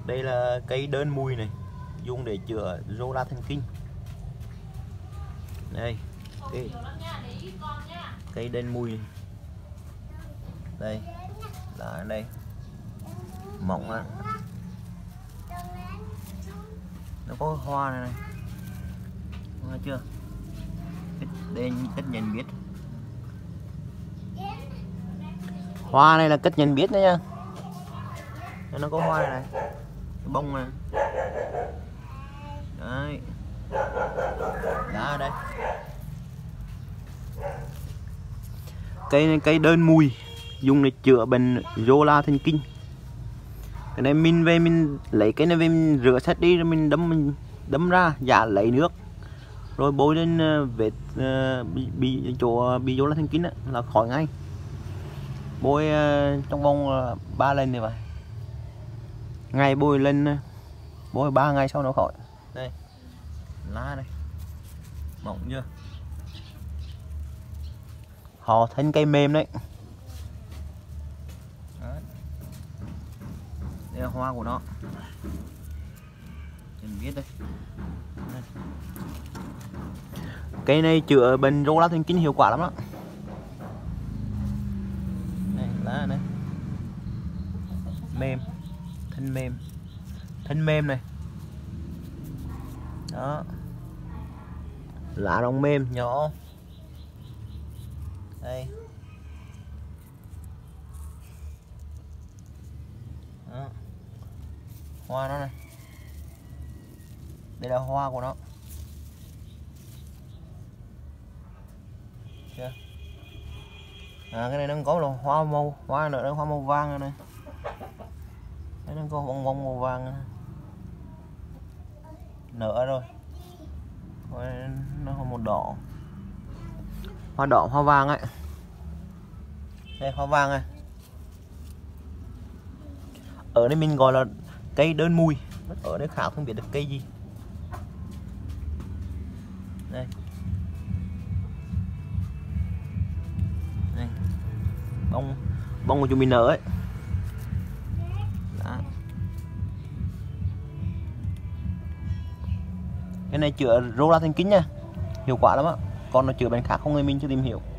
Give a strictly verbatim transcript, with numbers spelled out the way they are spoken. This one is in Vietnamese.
Đây là cây đơn mùi này, dùng để chữa rô la thần kinh. Đây cây, cây đơn mùi này. Đây là ở đây mỏng á, nó có hoa này, này. Hoa chưa, đây cách nhận biết. Hoa này là cách nhận biết đấy nha, nó có hoa này, này. Cái bông này đấy, đó đây. Cây này cây đơn mùi, dùng để chữa bệnh rô la thần kinh. Cái này mình về mình lấy cái này về mình rửa sạch đi, rồi mình đâm mình đâm ra giả lấy nước rồi bôi lên vết uh, bị, bị chỗ bị rô la thần kinh đó, là khỏi ngay. Bôi uh, trong vòng uh, ba lần như vậy, ngày bôi lên, bôi ba ngày sau nó khỏi. Đây lá đây mỏng chưa, họ thân cây mềm đấy. Đấy, đây là hoa của nó, mình biết đây. Đây. Cây này chữa bệnh rô la thần kinh hiệu quả lắm đó. Đây lá này mềm, thân mềm, thân mềm này, đó, lá rong mềm nhỏ. Đây đó. Hoa nó này, đây là hoa của nó chưa. À, cái này nó có là hoa màu, hoa nữa, nó hoa màu vàng này, này nó có bông bông màu vàng này. Nở rồi, nó hoa màu đỏ, hoa đỏ hoa vàng ấy. Đây hoa vàng này, ở đây mình gọi là cây đơn mùi, ở đây Khảo không biết được cây gì. Đây, đây. bông bông của chúng mình nở ấy. Đó. Cái này chữa rô la thần kinh nha, hiệu quả lắm á, còn nó chữa bệnh khác không người mình chưa tìm hiểu.